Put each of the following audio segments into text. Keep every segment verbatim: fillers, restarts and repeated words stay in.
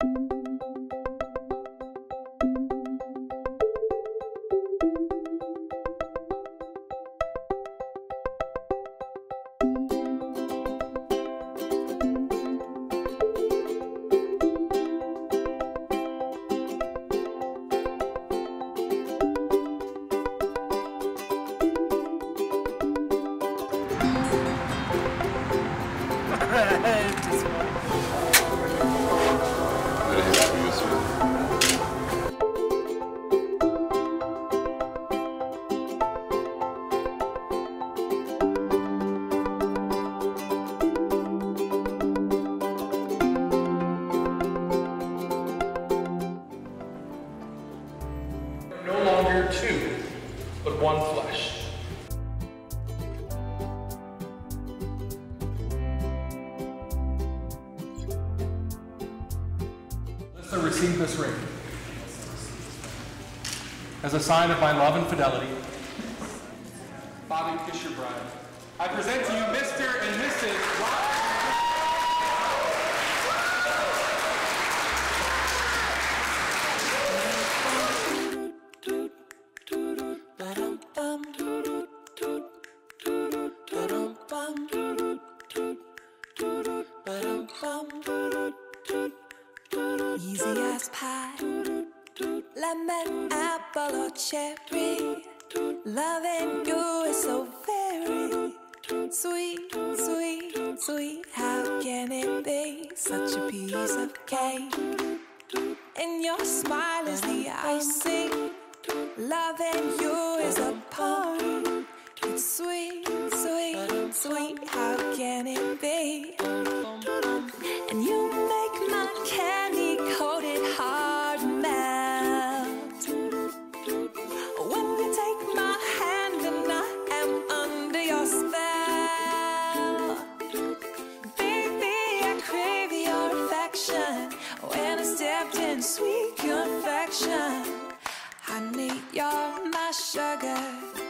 No longer two, but one flesh. Alyssa, receive this ring as a sign of my love and fidelity. Bobby, kiss your bride. I present to you Mister and Missus Easy as pie, lemon, apple or cherry. Loving you is so very sweet, sweet, sweet. How can it be such a piece of cake? And your smile is the icing. Loving you is a poem. It's sweet, sweet, sweet. How can it be? And you make my candy-coated heart melt. When you take my hand and I am under your spell. Baby, I crave your affection. When I stepped in sweet confection, honey, you're my sugar.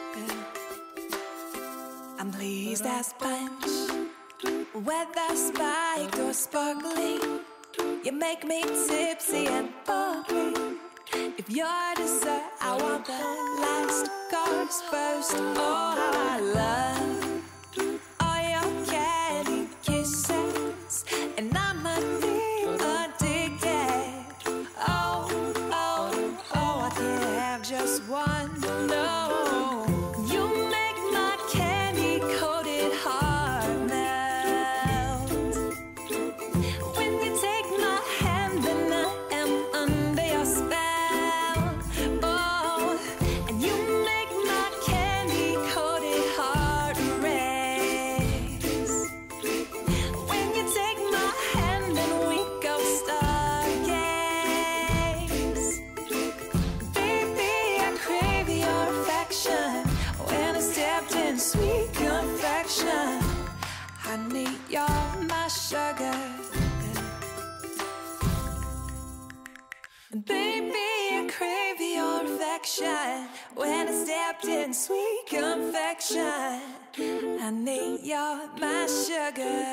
I'm pleased as punch, whether spiked or sparkling. You make me tipsy and bubbly. If you're dessert, I want the last course first. Oh, how I love all your candy kisses, and I'm addicted. Oh, oh, oh, I can't have just one. No. Sweet confection, honey, you're my sugar. Baby, I crave your affection. When I stepped in sweet confection, honey, you're my sugar.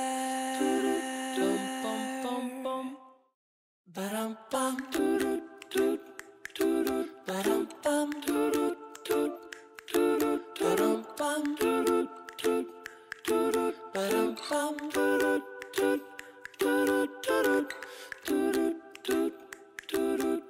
Ba-dum bum, doo doo doo doo, ba-dum bum, doo doo doo doo, ba-dum bum, doo doo doo doo, ba-dum bum, doo doo doo doo, doo doo doo doo.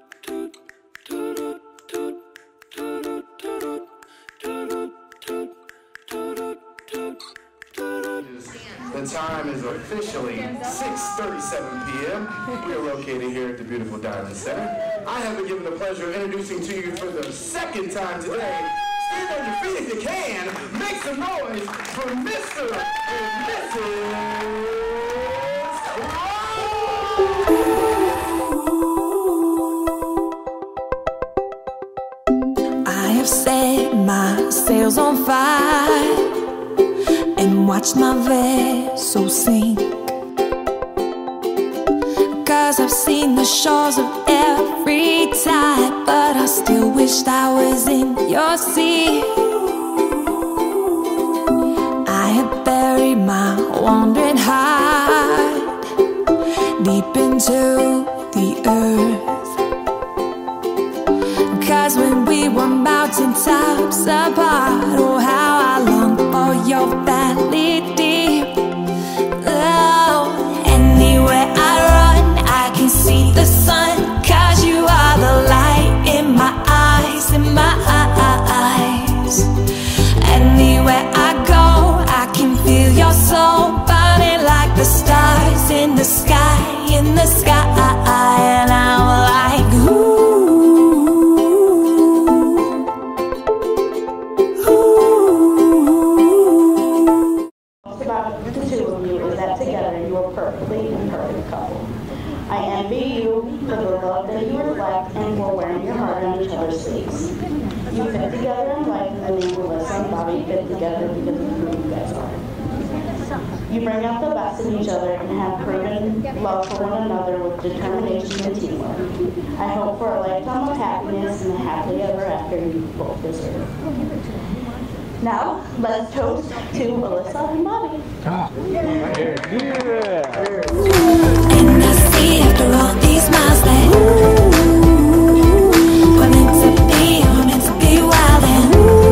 The time is officially six thirty-seven p m We are located here at the beautiful Diamond Center. I have been given the pleasure of introducing to you for the second time today. Stand on your feet if you can. Make some noise for Mister and Missus I have set my sails on fire and watched my vessel sink, 'cause I've seen the shores of every tide, but I still wished I was in your sea. I had buried my wandering heart deep into the earth. 'Cause when we were mountaintops apart, oh how I long for your valley deep. Oh, anywhere I run, I can see the sun. 'Cause you are the light in my eyes, in my eyes. Anywhere I go, I can feel your soul burning like the stars in the sky, in the sky. And I'm like, ooh, Most about the two of you is that together you are perfectly imperfect couple. I envy you for the love that you reflect and for wearing your heart on each other's sleeves. You fit together in life, and the name Alyssa and Bobby fit together because of who you guys are. You bring out the best in each other and have proven love for one another with determination and teamwork. I hope for a lifetime of happiness and the happily ever after you both deserve. Now, let's toast to Alyssa and Bobby. and I see after all these miles that we're meant to be, we're meant to be wild and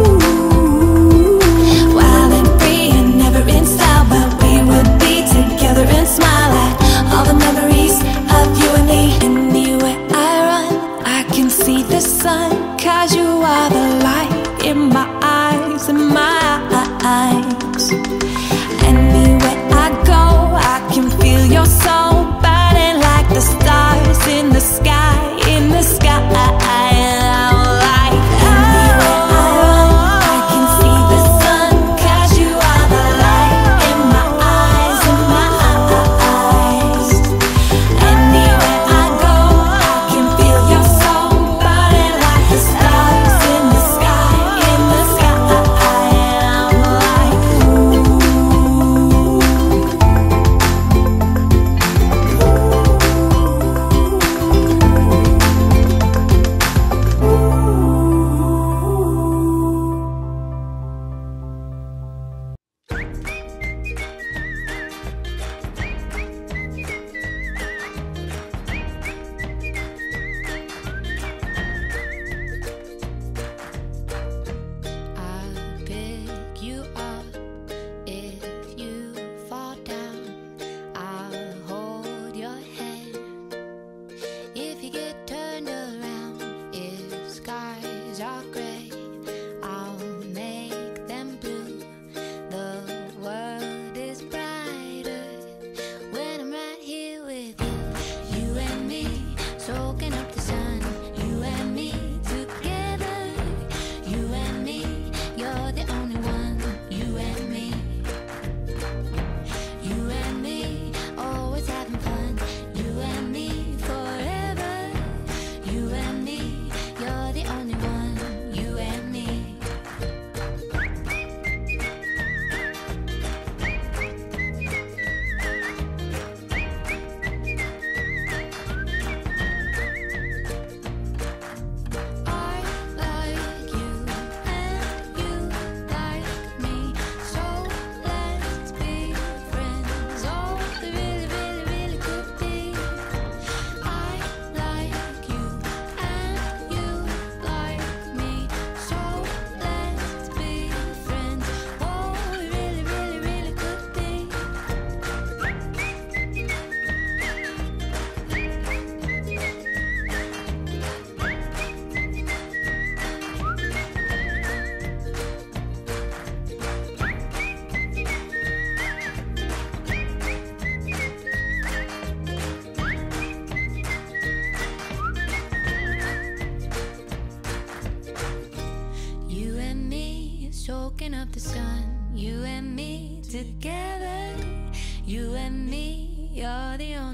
wild and free and never in style, but we would be together and smile at all the memories of you and me. Anywhere I run, I can see the sun. 'Cause you are the light in my eyes, in my eyes. Anywhere I go, I can feel your soul burning like the stars in the sky, in the sky. And I'm like, anywhere I run, I can see the sun. 'Cause you are the light in my eyes, in my eyes. Anywhere I go, I can feel your soul burning like the stars in the sky, in the sky. And I'm like, I'll pick you up if you fall down. I'll hold your head if you get turned around. If skies are gray, I'll make them blue. The world is brighter when I'm right here with you. You and me, soaking up the sun. You and me together. You and me, you're the only one. You and me. You and me, always having fun. You and me forever. You and me, you're the only one. You and me. I like you and you like me, so let's be friends. Oh, we really, really, really could be. I like you and you like me, so let's be friends. Oh, we really, really, really could be. You and me, soaking up the sun. You and me together. You and me, you're the only